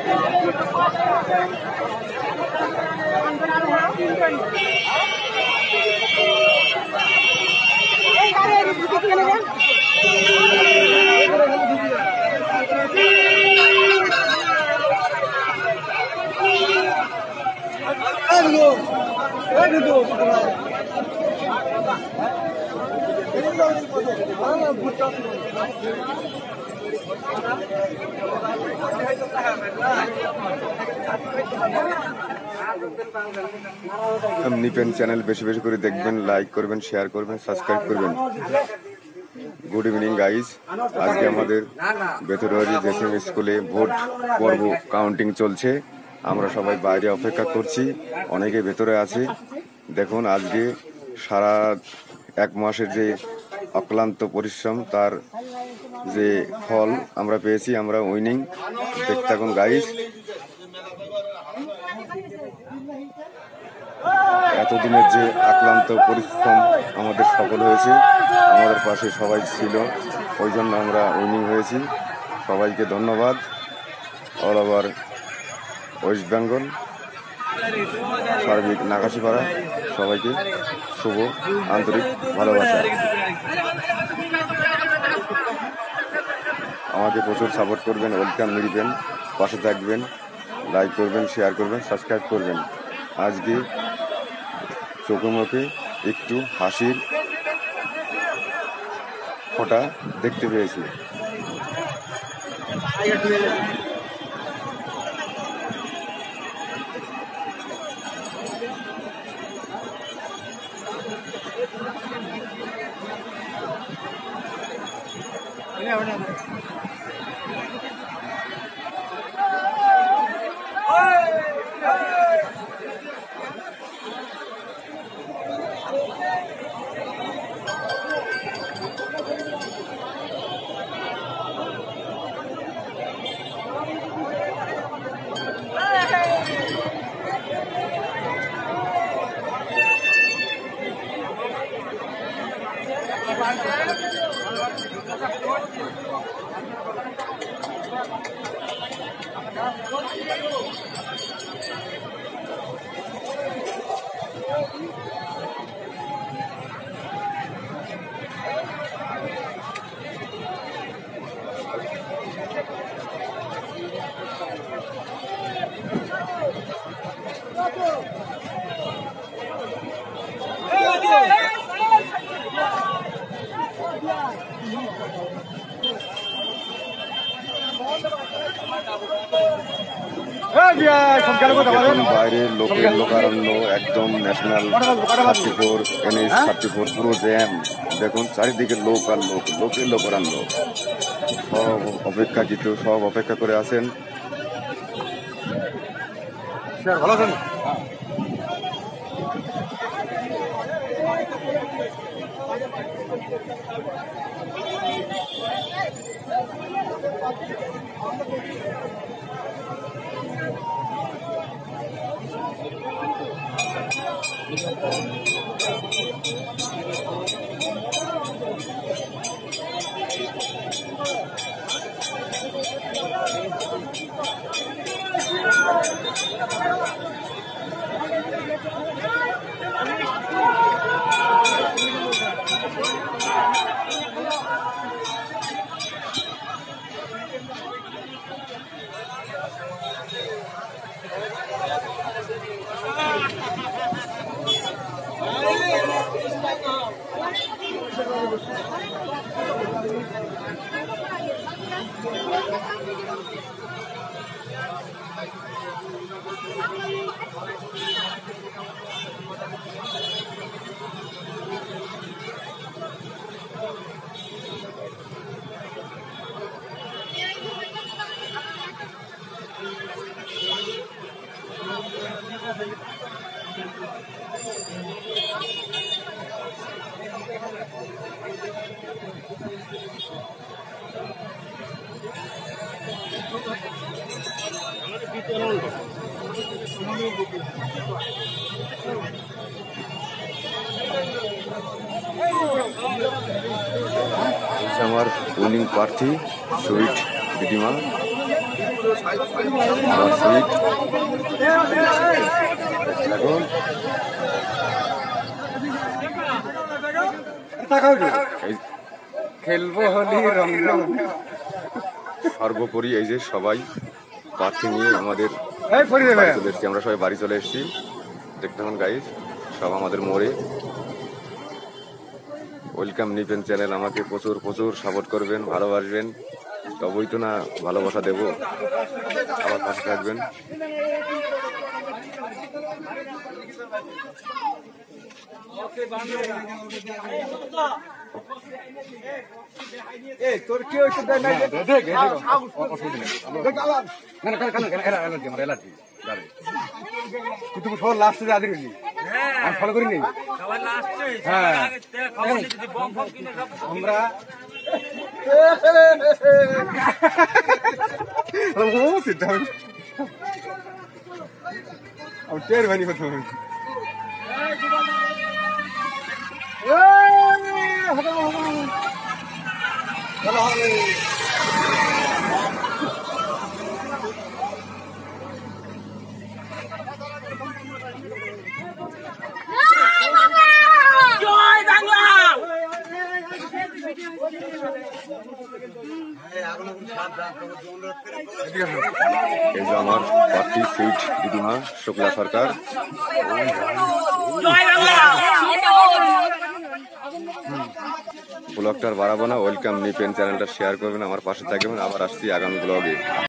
Nipen channel বেশি বেশি করে দেখবেন, লাইক করবেন, শেয়ার করবেন, সাবস্ক্রাইব করবেন। গুড ইভিনিং গাইজ, আজকে আমাদের বেথুরবাড়ি জেসিম স্কুলে ভোট পর্ব কাউন্টিং চলছে। আমরা সবাই বাইরে অপেক্ষা করছি, অনেকে ভেতরে আছে। দেখুন আজকে সারা এক মাসের যে অক্লান্ত পরিশ্রম তার যে ফল আমরা পেয়েছি, আমরা উইনিং। দেখতে থাকুন গাইজ। এতদিনের যে আক্লান্ত পরিশ্রম আমাদের সফল হয়েছে, আমাদের পাশে সবাই ছিল, ওই জন্য আমরা উইনিং হয়েছি। সবাইকে ধন্যবাদ। অল ওভার ওয়েস্ট বেঙ্গল, সার্বিক নাকাশিপাড়া, সবাইকে শুভ আন্তরিক ভালোবাসা। আমাকে প্রচুর সাপোর্ট করবেন, ওয়েলকাম নিবেন, পাশে থাকবেন, লাইক করবেন, শেয়ার করবেন, সাবস্ক্রাইব করবেন। আজকে চোখে মুখে একটু হাসির ফোঁটা দেখতে পেয়েছি। বাইরে লোকের লোকারণ্য, একদম ন্যাশনাল 34 NH 34 পুরো জ্যাম। দেখুন চারিদিকে লোক আর লোক, লোকের লোকারণ্য। সব অপেক্ষাকৃত, সব অপেক্ষা করে আছেন। ভালো আছেন? আমার উইনিং প্রার্থী সুইট দিদিমা। আমার সুইট খেলবো হলি রং। সর্বোপরি এই যে সবাই প্রার্থী নিয়ে আমাদের বাড়ি চলে এসেছি, আমরা সবাই বাড়ি চলে এসেছি। দেখতে থাকুন গাইজ, সব আমাদের মোড়ে। ওয়েলকাম নিপেন চ্যানেল, আমাকে প্রচুর প্রচুর সাপোর্ট করবেন, ভালোবাসবেন, তবেই তো না ভালোবাসা দেব, আমার পাশে থাকবেন। তোর কি হয়েছে? তুই সবার লাস্টে আদি করলি, আমি ফলো করিনি। হ্যাঁ আমরা টের ভানি কথা এই যে আমার প্রার্থী সুইট দিদিমা শুক্লা সরকার। ব্লগটার বাড়াবো না, ওয়েলকাম নিপেন চ্যানেলটা শেয়ার করবেন, আমার পাশে থাকবেন। আবার আসছি আগামী ব্লগে।